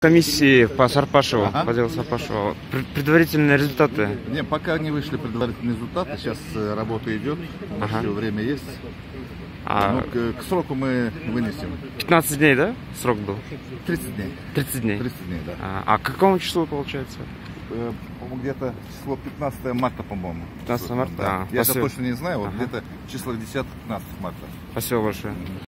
комиссии по Сарпашеву, Ага. по делу Сарпашева. Предварительные результаты? Не, пока не вышли предварительные результаты, сейчас работа идет, Ага. еще время есть. А, Ну, к сроку мы вынесем. 15 дней, да, срок был? 30 дней. 30 дней. 30 дней, да. А к какому числу получается? По-моему, где-то число 15 марта, по-моему. 15 марта? Да. А, Я это спасибо. точно не знаю, вот Ага. где-то число 10-15 марта. Спасибо большое.